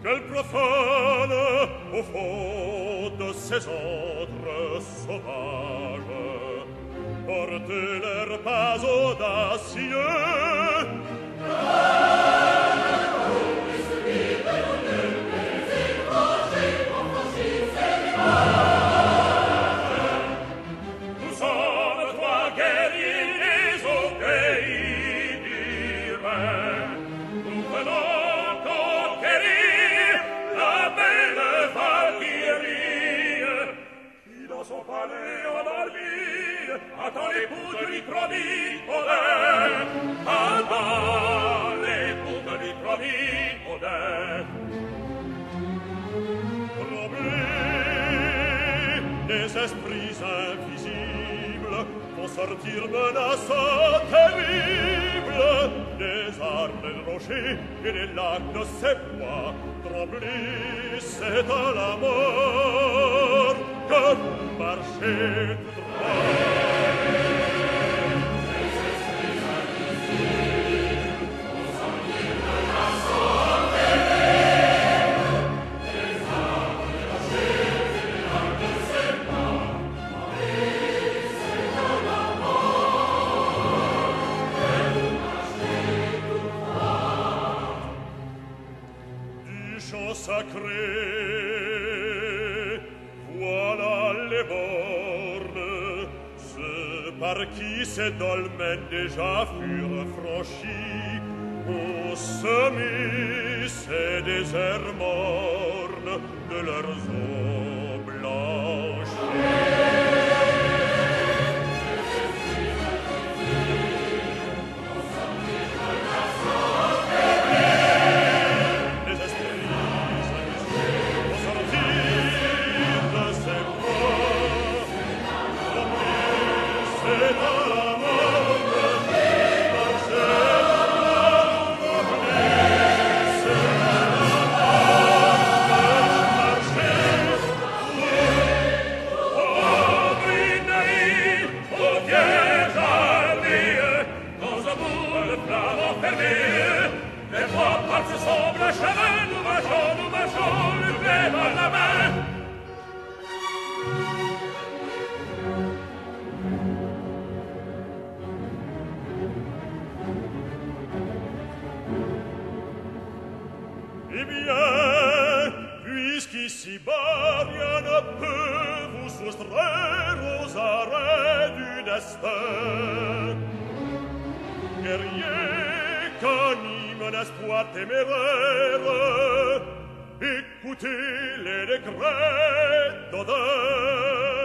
quel profane au fond de ces ordres sauvages porter l'air pas audacieux. Nous sommes trois guerriers au pays d'Irène. Nous venons conquérir la belle Valkyrie qui dans son palais en Alvie attend l'époux de lui promis Odin. Attend l'époux de lui promis Odin. Des esprits invisibles font sortir menaçants terribles des arbres des rochers et des lacs de ces bois. Trembler, c'est à la mort que vous marchez tout droit. Sacré, voilà les bornes, ceux par qui ces dolmens déjà furent franchis, ont semé ces déserts mornes de leurs eaux blanches. Eh bien, puisqu'ici bas rien ne peut vous soustraire aux arrêts du destin, guerrier qu'anime un espoir téméraire, écoutez les décrets d'Odin.